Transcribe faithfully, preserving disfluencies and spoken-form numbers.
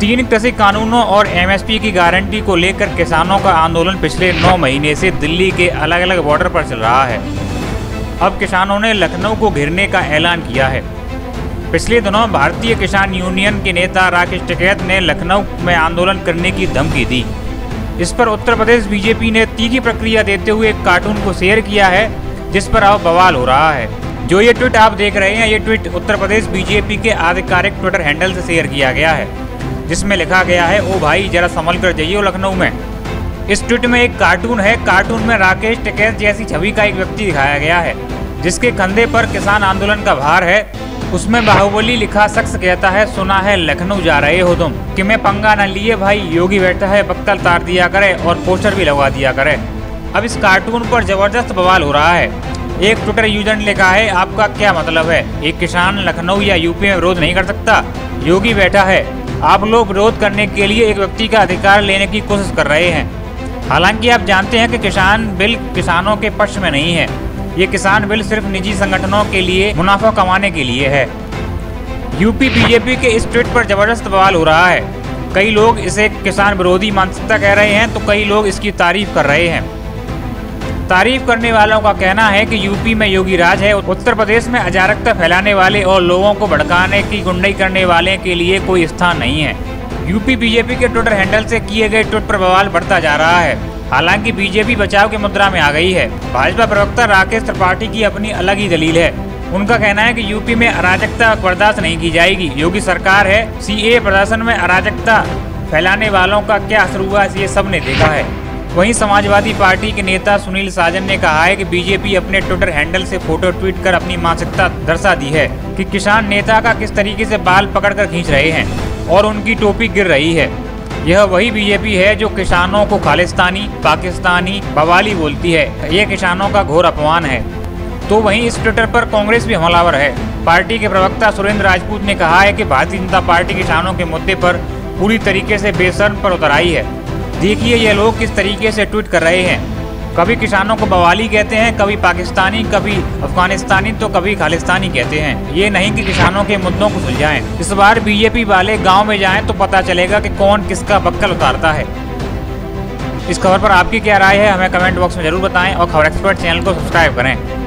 तीन कृषि कानूनों और एमएसपी की गारंटी को लेकर किसानों का आंदोलन पिछले नौ महीने से दिल्ली के अलग अलग बॉर्डर पर चल रहा है। अब किसानों ने लखनऊ को घेरने का ऐलान किया है। पिछले दिनों भारतीय किसान यूनियन के नेता राकेश टिकैत ने लखनऊ में आंदोलन करने की धमकी दी। इस पर उत्तर प्रदेश बीजेपी ने तीखी प्रतिक्रिया देते हुए एक कार्टून को शेयर किया है, जिस पर अब बवाल हो रहा है। जो ये ट्वीट आप देख रहे हैं, ये ट्वीट उत्तर प्रदेश बीजेपी के आधिकारिक ट्विटर हैंडल से शेयर किया गया है, जिसमें लिखा गया है, ओ भाई जरा संभल कर जाइए लखनऊ में। इस ट्वीट में एक कार्टून है। कार्टून में राकेश टिकैत जैसी छवि का एक व्यक्ति दिखाया गया है, जिसके कंधे पर किसान आंदोलन का भार है। उसमें बाहुबली लिखा शख्स कहता है, सुना है लखनऊ जा रहे हो तुम, कि मैं पंगा न लिए भाई, योगी बैठा है बक्कल तार दिया करे और पोस्टर भी लगवा दिया करे। अब इस कार्टून पर जबरदस्त बवाल हो रहा है। एक ट्विटर यूजर ने लिखा है, आपका क्या मतलब है, एक किसान लखनऊ या यूपी में विरोध नहीं कर सकता? योगी बैठा है, आप लोग विरोध करने के लिए एक व्यक्ति का अधिकार लेने की कोशिश कर रहे हैं। हालांकि आप जानते हैं कि किसान बिल किसानों के पक्ष में नहीं है। ये किसान बिल सिर्फ निजी संगठनों के लिए मुनाफा कमाने के लिए है। यूपी बीजेपी के इस ट्वीट पर जबरदस्त बवाल हो रहा है। कई लोग इसे किसान विरोधी मानसिकता कह रहे हैं, तो कई लोग इसकी तारीफ कर रहे हैं। तारीफ करने वालों का कहना है कि यूपी में योगी राज है, उत्तर प्रदेश में अराजकता फैलाने वाले और लोगों को भड़काने की गुंडाई करने वाले के लिए कोई स्थान नहीं है। यूपी बीजेपी के ट्विटर हैंडल से किए गए ट्वीट पर बवाल बढ़ता जा रहा है। हालांकि बीजेपी बचाव की मुद्रा में आ गई है। भाजपा प्रवक्ता राकेश त्रिपाठी की अपनी अलग ही दलील है। उनका कहना है कि यूपी में अराजकता बर्दाश्त नहीं की जाएगी। योगी सरकार है, सीए प्रशासन में अराजकता फैलाने वालों का क्या असर हुआ, ये सब ने देखा है। वहीं समाजवादी पार्टी के नेता सुनील साजन ने कहा है कि बीजेपी अपने ट्विटर हैंडल से फोटो ट्वीट कर अपनी मानसिकता दर्शा दी है कि किसान नेता का किस तरीके से बाल पकड़कर खींच रहे हैं और उनकी टोपी गिर रही है। यह वही बीजेपी है जो किसानों को खालिस्तानी, पाकिस्तानी, बवाली बोलती है। यह किसानों का घोर अपमान है। तो वहीं इस ट्विटर पर कांग्रेस भी हमलावर है। पार्टी के प्रवक्ता सुरेंद्र राजपूत ने कहा है कि भारतीय जनता पार्टी किसानों के मुद्दे पर पूरी तरीके से बेशर्म पर उतर आई है। देखिए ये लोग किस तरीके से ट्वीट कर रहे हैं। कभी किसानों को बवाली कहते हैं, कभी पाकिस्तानी, कभी अफगानिस्तानी, तो कभी खालिस्तानी कहते हैं। ये नहीं कि किसानों के मुद्दों को सुलझाएं। इस बार बीजेपी वाले गांव में जाएं तो पता चलेगा कि कौन किसका बक्कल उतारता है। इस खबर पर आपकी क्या राय है, हमें कमेंट बॉक्स में जरूर बताएं और खबर एक्सपर्ट चैनल को सब्सक्राइब करें।